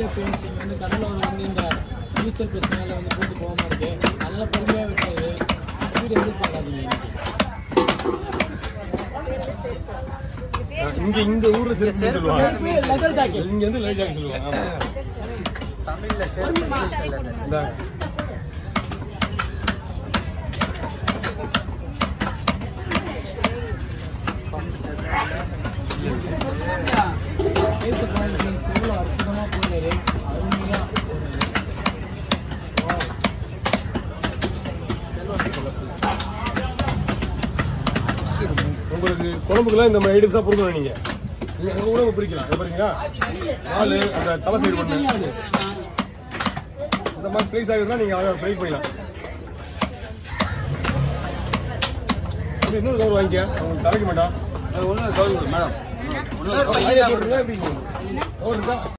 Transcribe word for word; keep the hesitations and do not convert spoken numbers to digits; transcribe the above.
இல்லை ஃப்ரெண்ட்ஸ், இங்கே வந்து கடலூர் வந்து இந்த ஈஸ்டர் பிரச்சனையில் வந்து கூட்டு போகாமல் இருக்கு. நல்லா பொறுமையாக விட்டுறது வீடு எதிர்பார்க்காதீங்க. இங்க இந்த ஊர்ல சேர்த்து சொல்லுவாங்க, லெதர் ஜாக்கெட். இங்க வந்து லைட் ஜாக்கெட் சொல்லுவாங்க. தமிழ்ல சேர்த்து இங்கிலீஷ்ல எவ்வளோ அற்புதமாக போடுறாரு. அருமையாக உங்களுக்கு குழம்புக்குலாம் இந்த மாதிரி ஐட்டம்ஸாக பொருத்தணும். நீங்கள் நீங்கள் எங்கள் கூட பிரிக்கலாம். இதை பாருங்களா, நாலு அந்த தலை சைடு பண்ணு இந்த மாதிரி ஸ்லைஸ் ஆகிருந்தா நீங்கள் அதை ஃப்ரை பண்ணிக்கலாம். அப்படி இன்னொரு கவர் வாங்கிக்க, உங்களுக்கு தலைக்க மாட்டான். ஒன்றும் மேடம் எப்படி கவர் இருக்கா?